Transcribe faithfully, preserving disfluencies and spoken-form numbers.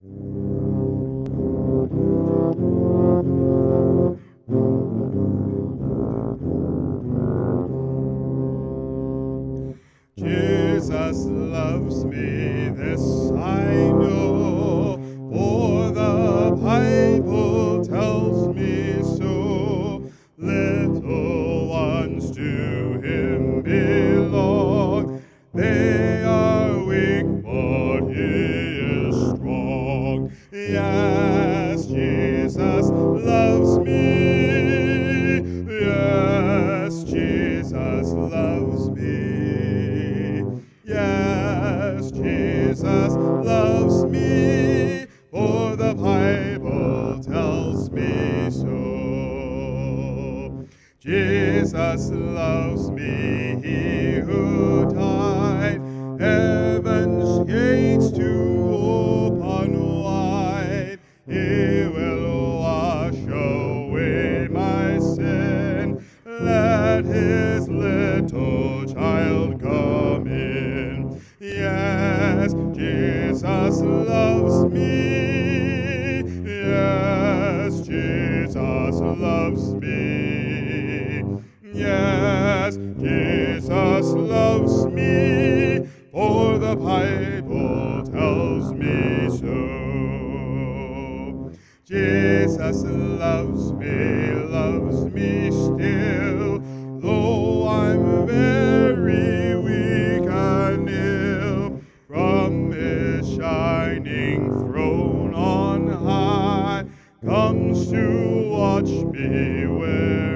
Jesus loves me, this I know, for the Bible tells me so. Little ones to him belong. They are weak, but he is strong. Yes, Jesus loves me. Yes, Jesus loves me. Yes, Jesus loves me, for the Bible tells me so. Jesus loves me, he who died, heaven's gates to open wide. He will wash away my sin. Let his little child come in. Yes, Jesus loves me. Yes, Jesus loves me. Yes, Jesus loves me, for the Bible tells me so. Jesus loves me, loves me still, though I'm very weak and ill. From his shining throne on high comes to watch me where